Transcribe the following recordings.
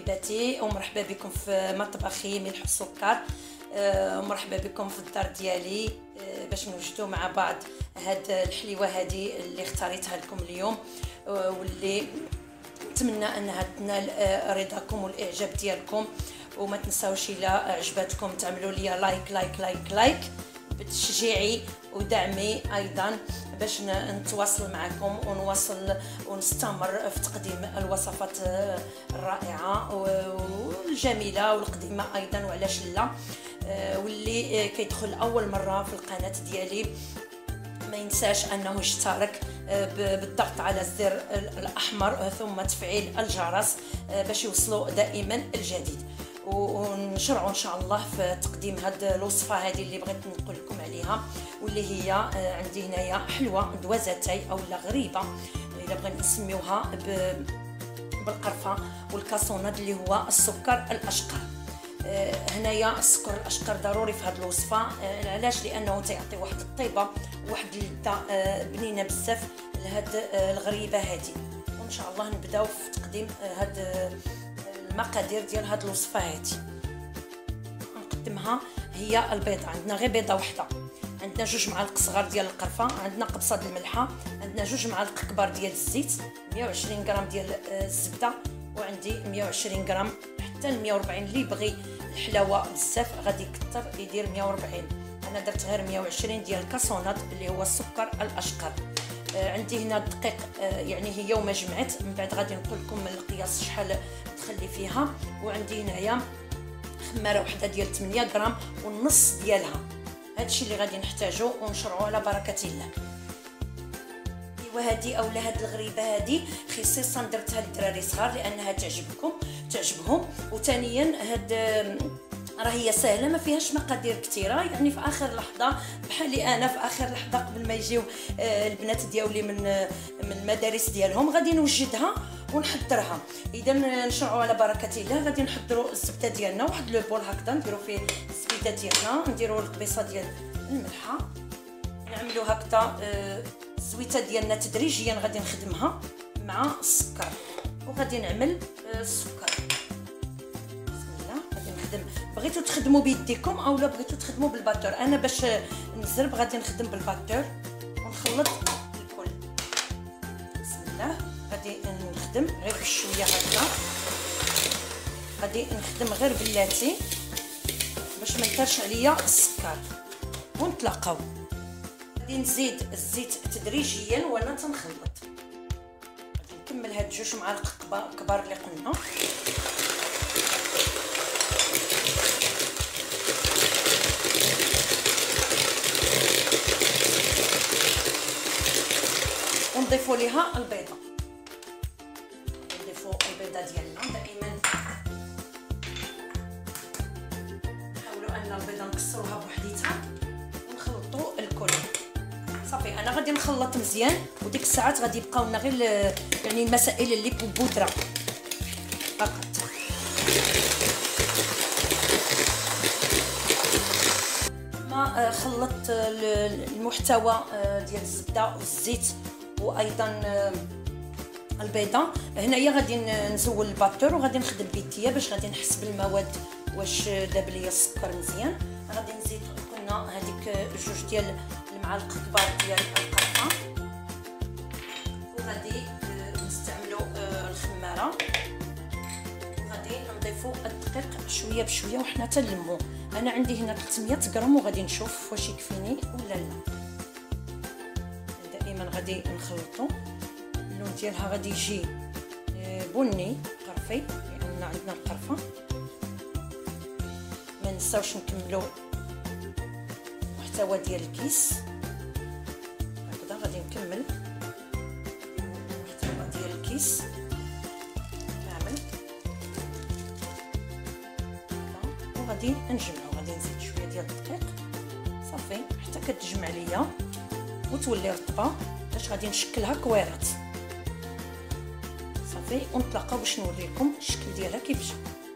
حبيباتي، ومرحبا بكم في مطبخي ملح وسكر. ومرحبا بكم في الدار ديالي باش نوجدوا مع بعض هاد الحليوه هذه اللي اختاريتها لكم اليوم، واللي نتمنى انها تنال رضاكم والاعجاب ديالكم. وما تنساوش الى عجبتكم تعملوا لي لايك لايك لايك لايك بتشجيعي ودعمي ايضا باش نتواصل معكم ونواصل ونستمر في تقديم الوصفات الرائعه والجميله والقديمه ايضا، وعلاش لا. واللي كيدخل اول مره في القناه ديالي ما ينساش انه يشترك بالضغط على الزر الاحمر ثم تفعيل الجرس باش يوصلوا دائما الجديد. ونشرعوا ان شاء الله في تقديم هاد الوصفه هذه اللي بغيت نقول لكم عليها، واللي هي عندي هنايا حلوه دوازتي او لا غريبه الا بغينا نسميوها بالقرفه والكاسوناد، اللي هو السكر الاشقر. هنايا السكر الاشقر ضروري في هذه الوصفه. علاش؟ لانه تيعطي واحد الطيبه وواحد اللذه بنينه بزاف لهاد الغريبه هذه. وان شاء الله نبداو في تقديم هاد المقادير ديال هاد الوصفه هذه. نقدمها هي البيضه، عندنا غير بيضه واحده، عندنا 2 معالق صغار ديال القرفه، عندنا قبصه د الملحه، عندنا 2 معالق كبار ديال الزيت، 120 غرام ديال الزبده، وعندي 120 غرام حتى 140. اللي بغي الحلاوه بزاف غادي يكثر يدير 140. انا درت غير 120 ديال الكاسونات اللي هو السكر الاشقر. عندي هنا الدقيق، يعني هي وما جمعت من بعد غادي نقول لكم القياس شحال تخلي فيها. وعندي هنايا خماره وحده ديال 8 غرام والنص ديالها. هادشي اللي غادي نحتاجو ونشرعوا على بركه الله. وهذه اولا هاد الغريبه هذه خصيصا درتها للدراري صغار لانها تعجبهم. وثانيا هاد راهي سهله ما فيهاش مقادير كثيره، يعني في اخر لحظه بحالي انا في اخر لحظه قبل ما يجيو البنات ديالي من المدارس ديالهم غادي نوجدها ونحضرها. اذا نشرعوا على بركه الله. غادي نحضروا الزبده ديالنا، واحد لو بول هكذا نديروا فيه الزبيده ديالنا، نديروا القبيصه ديال الملحه، نعملوا هكذا الزويته ديالنا تدريجيا غادي نخدمها مع السكر. وغادي نعمل السكر. بغيتو تخدموا بيديكم او لا بغيتو تخدموا بالباتور. انا باش نزرب غادي نخدم بالباتور ونخلط الكل. بسم الله. غادي نخدم غير بشويه هكا، غادي نخدم غير بلاتي باش ما يطرش عليا السكر ونتلاقاو. غادي نزيد الزيت تدريجيا وانا تنخلط. غادي نكمل هاد 2 معالق كبار اللي قلنا. ونضيفوا ليها البيضه، نضيفوا البيضه ديالنا. دائما نحاولوا ان البيضه نكسروها بوحديتها ونخلطوا الكل. صافي انا غادي نخلط مزيان، وديك الساعات غادي يبقاو لنا غير يعني المسائل اللي بودره فقط. ما خلطت المحتوى ديال الزبده والزيت وايضا البيضه. هنايا غادي نزول الباتور وغادي نخدم بيديا باش غادي نحس بالمواد واش داب ليا السكر مزيان. غادي نزيد قلنا هذيك 2 ديال المعالق كبار ديال القرفه، وغادي نستعملوا الخماره، وغادي نضيفوا الدقيق شويه بشويه وحنا تنلمو. انا عندي هنا 300 غرام وغادي نشوف واش يكفيني ولا لا. دائما غادي نخلطو. اللون ديالها غادي يجي بني قرفي لان عندنا القرفه. ما نساوش نكملوا المحتوى ديال الكيس هكذا. غادي نكمل المحتوى ديال الكيس كامل وغادي نجمعو. غادي نزيد شويه ديال الدقيق صافي حتى كتجمع ليا وتولي رطبه باش غادي نشكلها كويرات. صافي ونتلاقاو باش نوريكم الشكل ديالها كيف جا.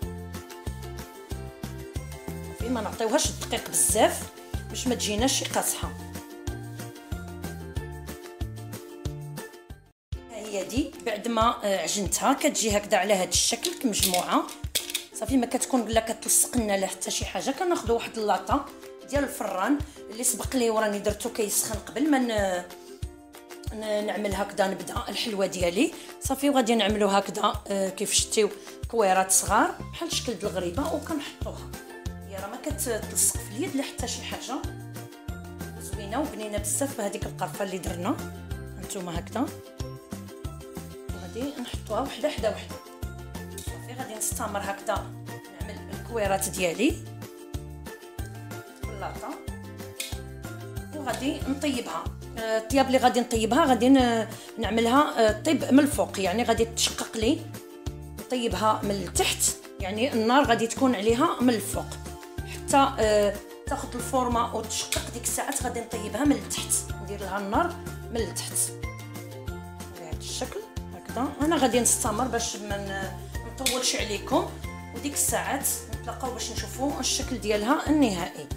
صافي ما نعطيوهاش الدقيق بزاف باش ما تجيناش شي قاصحه. ها هي هذه بعد ما عجنتها كتجي هكذا على هذا الشكل كمجموعه صافي. ما كتكون لا كتلصق لنا لا حتى شي حاجه. كناخذوا واحد اللاطه ديال الفران اللي سبق لي وراني درتو كيسخن قبل ما نعمل هكذا. نبدا الحلوه ديالي صافي وغادي نعملو هكذا كيف شتيو كويرات صغار بحال الشكل ديال الغريبه وكنحطوها. هي راه ما كتلصق في اليد لا حتى شي حاجه. زوينه وبنينه بزاف بهذيك القرفه اللي درنا هانتوما هكذا. وغادي نحطوها وحده حدا وحده صافي. غادي نستمر هكذا نعمل الكويرات ديالي باللاطه وغادي نطيبها. الطياب اللي غادي نطيبها غادي نعملها طيب من الفوق، يعني غادي تشقق لي نطيبها من التحت، يعني النار غادي تكون عليها من الفوق حتى تاخذ الفورمه وتشقق. ديك الساعات غادي نطيبها من التحت، ندير لها النار من التحت بهذا الشكل هكذا. انا غادي نستمر باش ما نطولش عليكم، وديك الساعات نتلاقاو باش نشوفوا الشكل ديالها النهائي.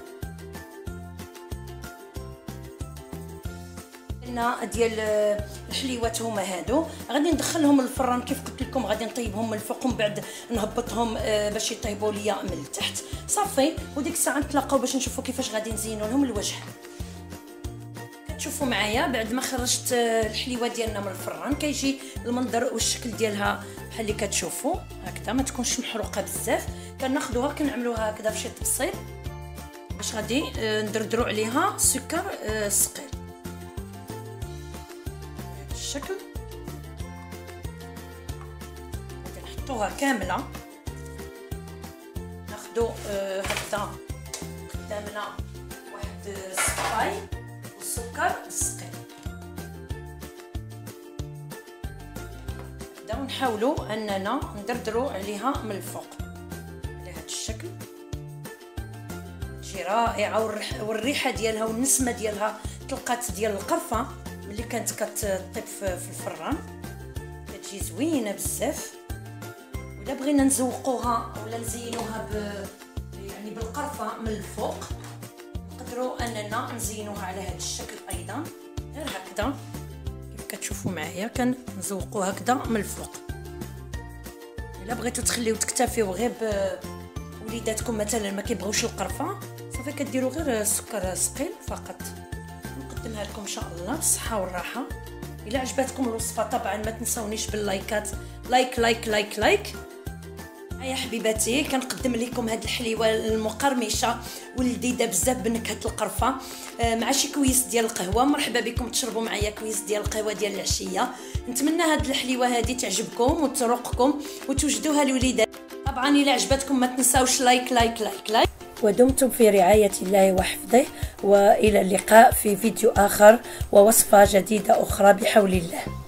ديال الحليوات هما هادو غادي ندخلهم للفران كيف قلت لكم. غادي نطيبهم من الفوق ومن بعد نهبطهم باش يطيبوا ليا من التحت صافي. وديك الساعه نتلاقاو باش نشوفوا كيفاش غادي نزينوا لهم الوجه. كتشوفوا معايا بعد ما خرجت الحليوه ديالنا من الفران كيجي المنظر والشكل ديالها بحال اللي كتشوفوا هكذا. ما تكونش محروقه بزاف. كناخذوها كنعملوها هكذا بشي تبسيط باش غادي ندردروا عليها سكر ثقيل الشكل. غادي نحطوها كامله. ناخذوا هكذا قدامنا واحد السباي والسكر الثقيل هكذا، ونحاولوا اننا ندردروا عليها من الفوق على هذا الشكل. تجي رائعه والريحه ديالها والنسمه ديالها طلقات ديال القرفه اللي كانت كتطيب في الفران كتجي زوينه بزاف. ولا بغينا نزوقوها ولا نزينوها يعني بالقرفه من الفوق نقدروا اننا نزينوها على هذا الشكل ايضا غير هكذا كيف كتشوفوا معايا. كنزوقوها هكذا من الفوق. الا بغيتوا تخليو تكتفيو غير بوليداتكم مثلا ما كيبغيوش القرفه صافي كديروا غير سكر ثقيل فقط. نقدمها لكم ان شاء الله بالصحه والراحه. الا عجبتكم الوصفه طبعا ما تنسونيش باللايكات. لايك لايك لايك لايك. هيا حبيباتي كنقدم لكم هاد الحليوه المقرمشه واللذيذه بزاف بنكهه القرفه مع شي كويس ديال القهوه. مرحبا بكم تشربوا معايا كويس ديال القهوه ديال العشيه. نتمنى هاد الحليوه هذه تعجبكم وتروقكم وتوجدوها لوليدات. طبعا الا عجبتكم ما تنساوش لايك لايك لايك لايك. ودمتم في رعاية الله وحفظه، وإلى اللقاء في فيديو آخر ووصفة جديدة أخرى بحول الله.